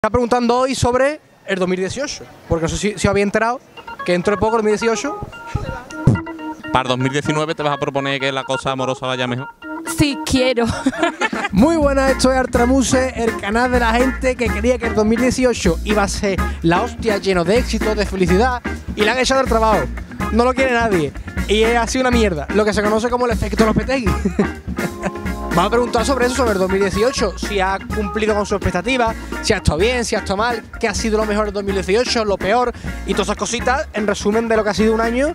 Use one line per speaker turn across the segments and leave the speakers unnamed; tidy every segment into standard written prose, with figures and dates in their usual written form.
Está preguntando hoy sobre el 2018, porque no sé si os había enterado que dentro de poco, el 2018...
Para 2019 te vas a proponer que la cosa amorosa vaya mejor.
Sí, quiero.
Muy buenas, esto es Artramuse, el canal de la gente que quería que el 2018 iba a ser la hostia, lleno de éxito, de felicidad, y le han echado el trabajo. No lo quiere nadie. Y ha sido una mierda, lo que se conoce como el efecto Lopetegui. Vamos a preguntar sobre eso, sobre el 2018, si ha cumplido con sus expectativas, si ha estado bien, si ha estado mal, qué ha sido lo mejor del 2018, lo peor, y todas esas cositas, en resumen de lo que ha sido un año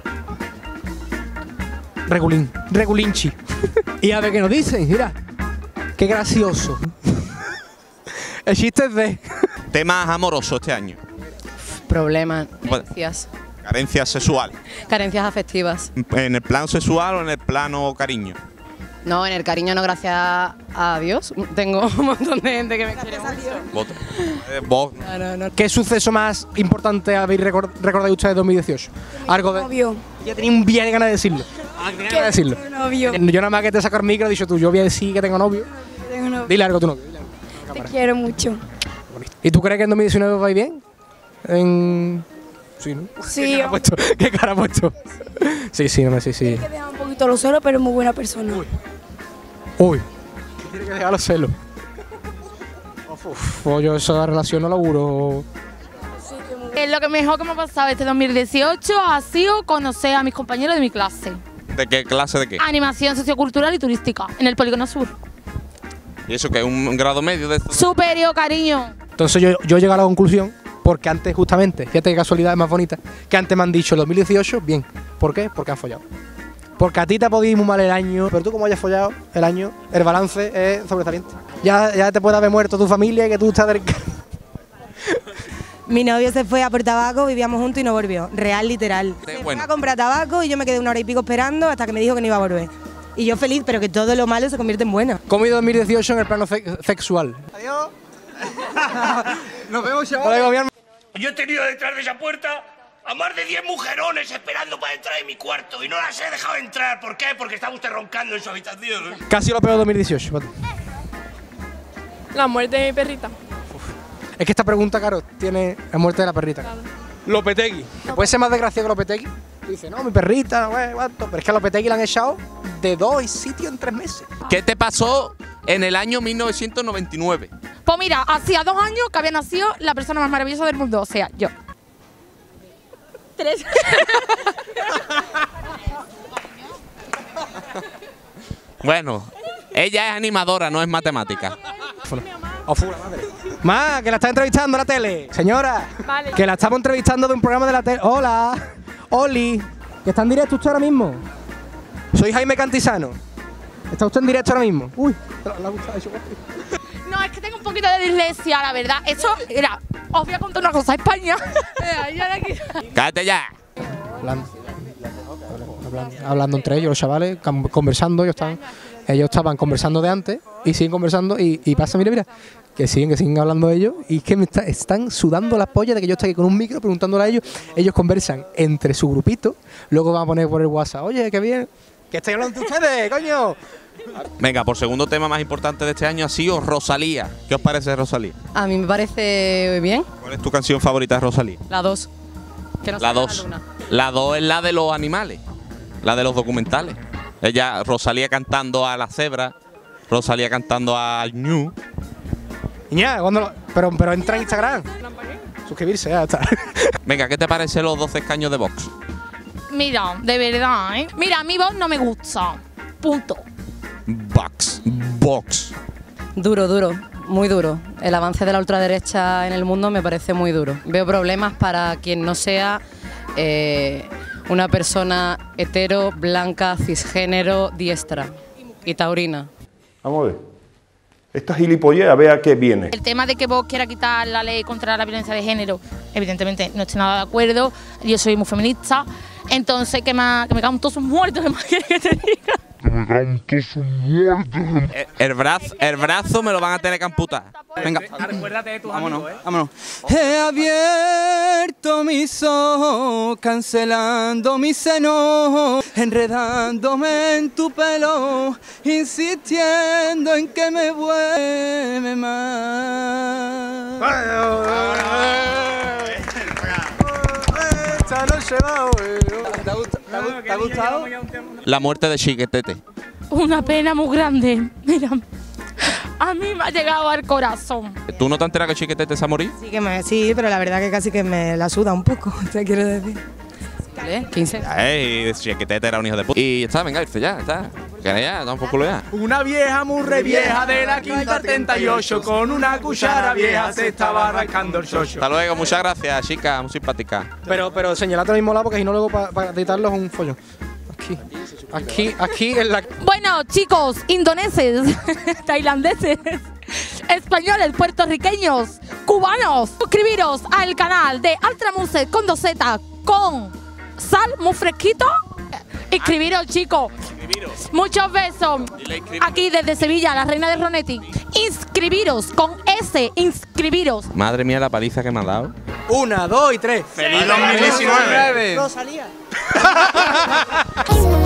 regulinchi. Y a ver qué nos dicen, mira, qué gracioso. El chiste es de...
Temas amorosos este año.
Problemas,
Bueno.
carencias,
Carencia sexual.
carencias afectivas.
¿En el plano sexual o en el plano cariño?
No, en el cariño no, gracias a Dios. Tengo un montón de gente que me quiere mucho.
Vos.
No.
¿Qué suceso más importante habéis recordado ustedes de 2018? Algo de...
Novio.
Ya tenía un bien ganas de decirlo. Tenía ganas de decirlo.
Novio.
Yo nada más que te saco el micro he dicho tú, yo voy a decir que tengo novio.
Tengo novio.
Dile algo a tu novio. Dile algo.
Te quiero mucho.
¿Y tú crees que en 2019 vais bien? Sí, ¿no?
Sí,
¿Qué cara ha puesto? ¿Qué cara ha puesto? Sí, no me sí.
Hay que dejar un poquito lo solo, pero es muy buena persona.
Uy. Tiene que dejar los celos. Pues yo esa relación no laburo.
Lo que mejor que me ha pasado este 2018 ha sido conocer a mis compañeros de mi clase.
¿De qué clase de qué?
Animación sociocultural y turística, en el Polígono Sur.
¿Y eso que es un grado medio de esto?
Superior, cariño.
Entonces yo llego a la conclusión, porque antes justamente, fíjate qué casualidad más bonita, que antes me han dicho el 2018, bien. ¿Por qué? Porque han follado. Porque a ti te ha podido ir muy mal el año, pero tú como hayas follado el año, el balance es sobresaliente. Ya te puede haber muerto tu familia y que tú estás del...
Mi novio se fue a por tabaco, vivíamos juntos y no volvió. Real, literal.
Qué
Se
bueno.
fue a comprar tabaco y yo me quedé 1 hora y pico esperando hasta que me dijo que no iba a volver. Y yo feliz, pero que todo lo malo se convierte en bueno.
¿Cómo ha ido 2018 en el plano sexual? Adiós. Nos vemos, chavales.
Yo he tenido detrás de esa puerta a más de 10 mujerones esperando para entrar en mi cuarto y no las he dejado entrar. ¿Por qué? Porque estaba usted roncando en su habitación.
Casi lo peor de 2018. Pati.
La muerte de mi perrita.
Es que esta pregunta, claro, tiene la muerte de la perrita. Claro. Lopetegui. ¿Puede ser más desgraciado que Lopetegui? Dice, no, mi perrita, güey, cuánto. Pero es que a Lopetegui le han echado de 2 sitios en 3 meses.
¿Qué te pasó en el año 1999?
Pues mira, hacía 2 años que había nacido la persona más maravillosa del mundo, o sea, yo. 3.
Bueno, ella es animadora, no es matemática.
O fu la madre. Ma, que la está entrevistando en la tele. Señora,
Vale.
que la estamos entrevistando de un programa de la tele. Hola, Oli, que está en directo usted ahora mismo. Soy Jaime Cantizano. ¿Está usted en directo ahora mismo? Uy, le ha gustado eso.
No, es que tengo un poquito de dislexia, la verdad. Eso, mira, os voy a contar una cosa, España.
¡Cállate ya!
Hablando entre ellos, los chavales, conversando, ellos estaban conversando de antes y siguen conversando y pasa, mira, que siguen hablando de ellos y es que están sudando las pollas de que yo esté aquí con un micro preguntándole a ellos. Ellos conversan entre su grupito, luego van a poner por el WhatsApp, oye, qué bien, que estáis hablando entre ustedes, coño.
Venga, por segundo tema más importante de este año ha sido Rosalía. ¿Qué os parece Rosalía?
A mí me parece bien.
¿Cuál es tu canción favorita de Rosalía?
La 2. Que no
La
sea
2.
luna.
La 2 es la de los animales, la de los documentales. Ella, Rosalía cantando a la cebra, Rosalía cantando al ñu.
Niña, pero entra en Instagram. Suscribirse, ya está.
Venga, ¿qué te parece los 12 escaños de Vox?
Mira, de verdad, ¿eh? Mira, a mi voz no me gusta. Punto.
Vox.
Duro, muy duro. El avance de la ultraderecha en el mundo me parece muy duro. Veo problemas para quien no sea una persona hetero, blanca, cisgénero, diestra y taurina.
Vamos a ver. Esta gilipollez, a ver a qué viene.
El tema de que vos quiera quitar la ley contra la violencia de género, evidentemente no estoy nada de acuerdo. Yo soy muy feminista. Entonces, que me cago en todos sus muertos, ¿qué más quieres que te diga?
El brazo me lo van a tener que amputar.
Venga, acuérdate de tus vámonos, vámonos. He abierto mis ojos, cancelando mis senos, enredándome en tu pelo, insistiendo en que me vuelve más. ¿Te ha gustado?
La muerte de Chiquetete.
Una pena muy grande. Mira, a mí me ha llegado al corazón.
¿Tú no te enteras que Chiquetete se ha morido?
Sí, pero la verdad que casi que me la suda un poco, te quiero decir.
¿Vale? 15.
Ey, Chiquetete era un hijo de puta. Y está, venga, irse ya, está. Que ya, da un poco ya.
Una vieja muy re vieja de la quinta 38, con una cuchara vieja se estaba arrancando el chocho.
Hasta luego, muchas gracias, chica, muy simpática.
Pero señalate al mismo lado porque si no luego para editarlo es un follón. Aquí en la...
Bueno, chicos, indoneses, tailandeses, españoles, puertorriqueños, cubanos, suscribiros al canal de Altramuse con 2Z, con sal muy fresquito. Inscribiros, chicos. Muchos besos. Aquí desde Sevilla, la reina de Ronetti. Inscribiros con S, inscribiros.
Madre mía, la paliza que me ha dado.
1, 2 y 3.
¡Feliz 2019!
Rosalía.